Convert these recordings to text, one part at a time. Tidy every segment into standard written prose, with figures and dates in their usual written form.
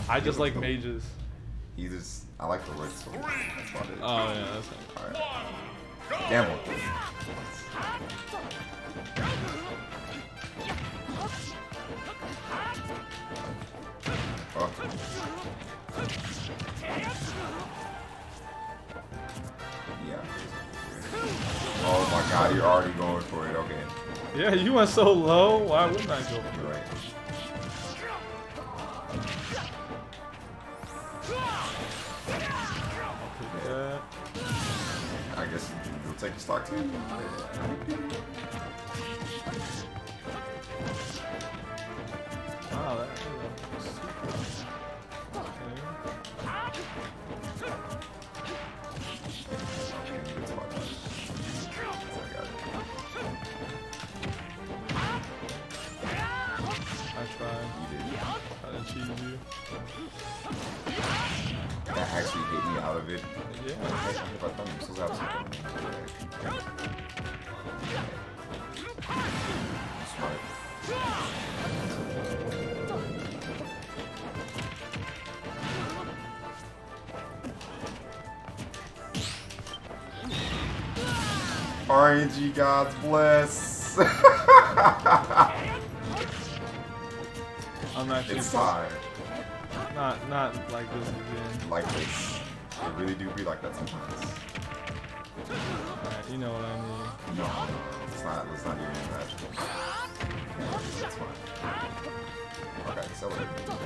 I just like mages. He just, I like the red sword. That's about it. Oh yeah, that's Alright. Gamble. Oh. Yeah. Oh my god, you're already going for it. Okay. Yeah, you went so low. Why wouldn't I go for it? Right. Yeah. I guess you'll take your stock too. Wow, that is I tried. I didn't cheat you. That actually hit me out of it. Yeah. I thought you were supposed to have something. Smart. RNG gods bless. I'm actually. It's fine. Not like this again. Like this. It really do be like that sometimes. Alright, you know what I mean. No, it's not. Let's not even that. Yeah, it's fine. Okay, celebrate.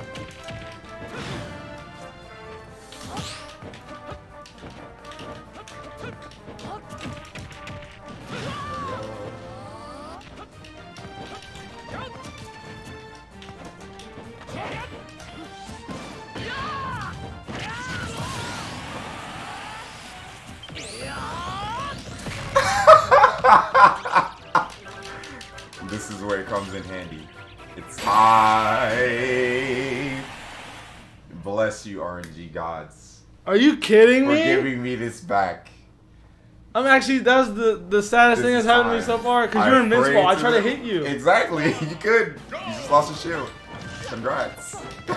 This is where it comes in handy. It's time. Bless you, RNG gods. Are you kidding For me? giving me this back. I'm actually, that's the saddest thing that's happened to me so far, because you're invincible. I try to hit you. Exactly. You could. You just lost your shield. Congrats.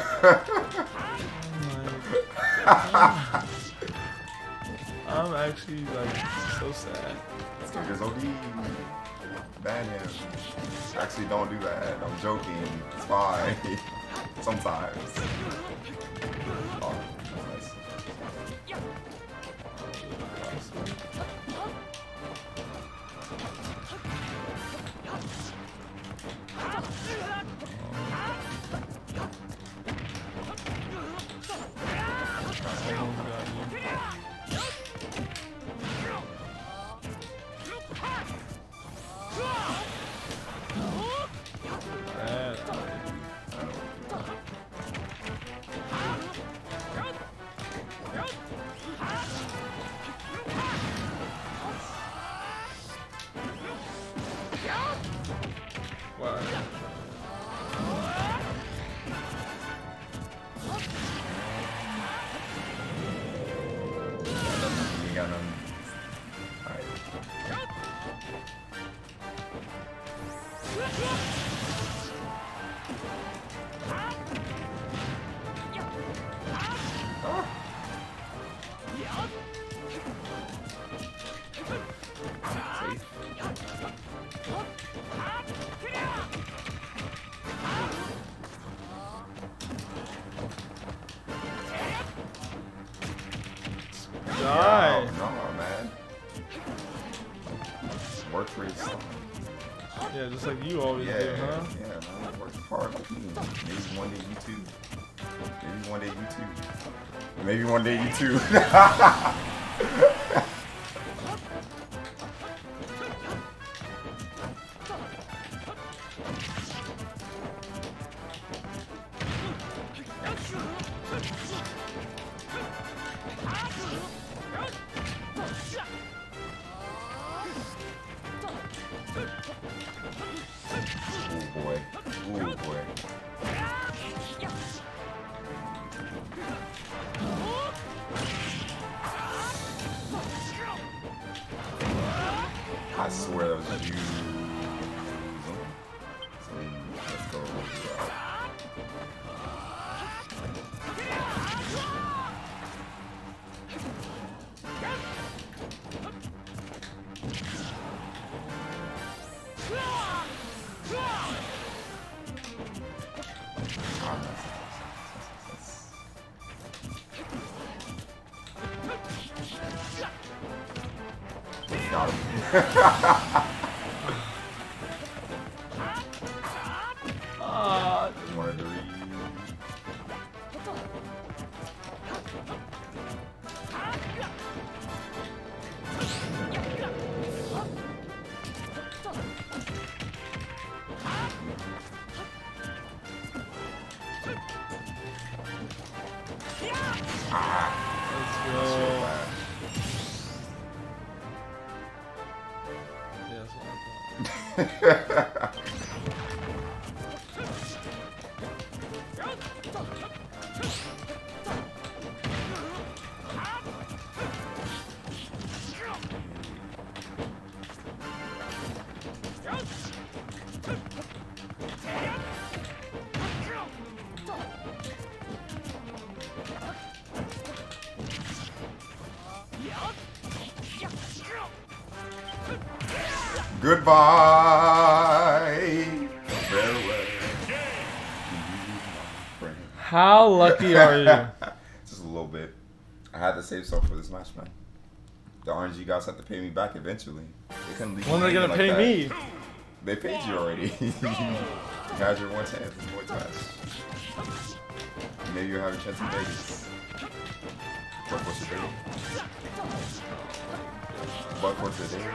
I'm actually like so sad. This character's OD. Ban him. Actually, don't do that. I'm joking. It's fine. Sometimes. Oh, that's nice. Die. No, man. Work for yourself. Yeah, just like you always do, huh? Yeah, man. Work hard with me. Maybe one day you too. Maybe one day you too. Maybe one day you too. Oh boy. Oh boy. I swear that was you. So let's go. One of the Let's go. Yeah, that's what I thought. Goodbye. Farewell. How lucky are you? Just a little bit. I had to save stuff for this match, man. The RNG guys have to pay me back eventually. They couldn't leave When are they gonna pay me? They paid you already. You had your one chance in the voice match. Maybe you'll have a chance in Vegas. Buck for today. Buck for today.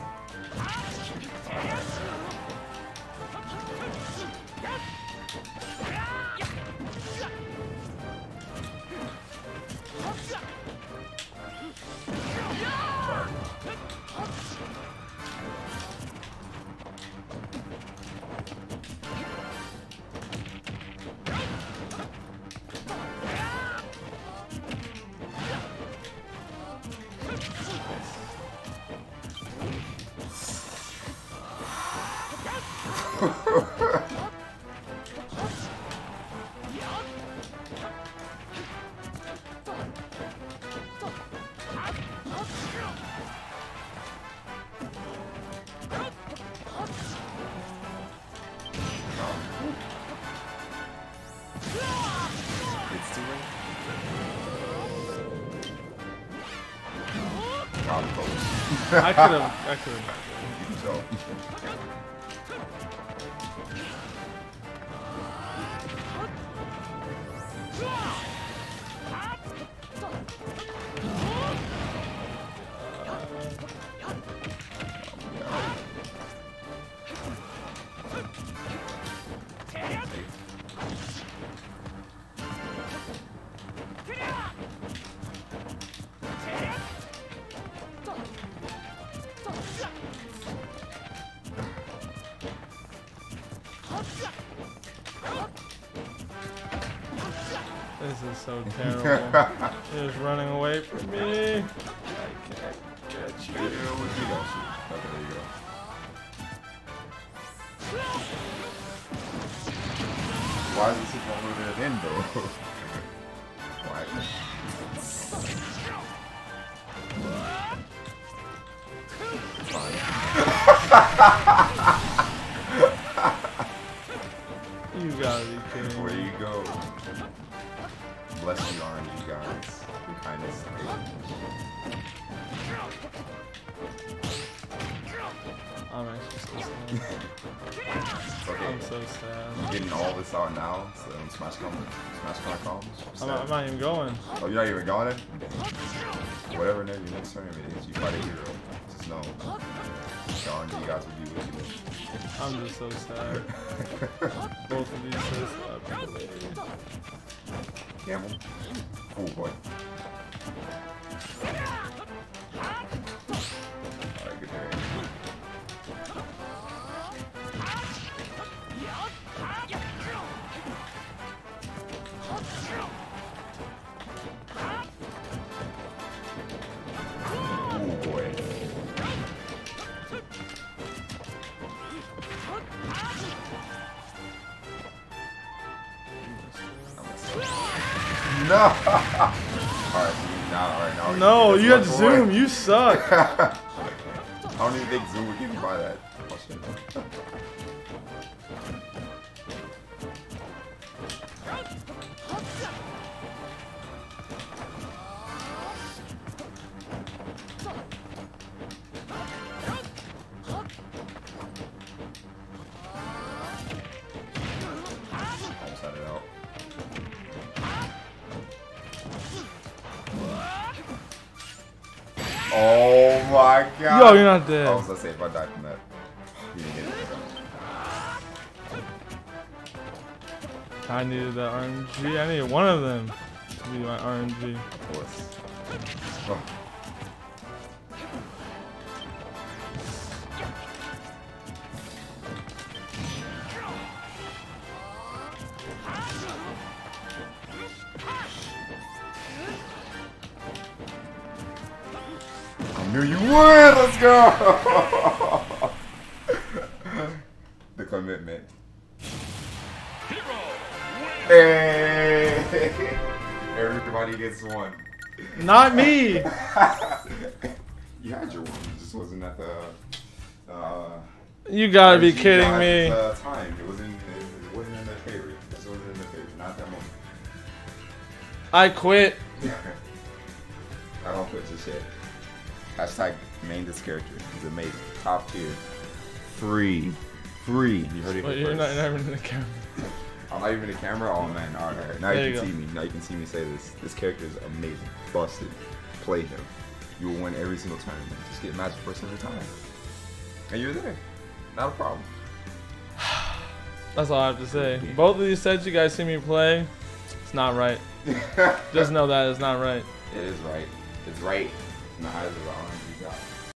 I could have. You can tell. This is so terrible. You're just running away from me. I can't get you. Okay, there you go. Why is this one moving it in though? Why? You gotta be kidding. Where you go? Bless you, RNG guys. Your kindness. I'm actually so sad. Okay. I'm so sad. I'm getting all this out now, so SmashCon comes. I'm not even going. Oh, you're not even going in? Whatever your next tournament is, you fight a hero. Just know. The RNG guys will be with you. I'm just so sad. Both of these so sad. Gamble. Oh boy. Alright, good day. Oh boy. No! Alright, now. No, you had Zoom, you suck. I don't even think Zoom would get me by that. Oh, shit. Oh my god. Yo, you're not dead. I was gonna say if I died from that. You didn't get it. I needed that RNG. I needed one of them to be my RNG. Of course. Oh. I knew you would! Let's go! The commitment. Hey! Everybody gets one. Not me! You had your one, it just wasn't at the... You gotta be kidding me. Time. It wasn't in the favor. It just wasn't in the favor. Not at that moment. I quit. I don't quit this shit. Hashtag main this character. He's amazing. Top tier. Free. You heard it Wait, you're not even in the camera. I'm not even in the camera? Oh man, alright. Now There you you can go. see me. Now you can see me say this. This character is amazing. Busted. Play him. You will win every single tournament. Just get magic first every time. And you're there. Not a problem. That's all I have to say. Both of these sets you guys see me play, it's not right. Just know that it's not right. It is right. It's right in the eyes of the RNG God.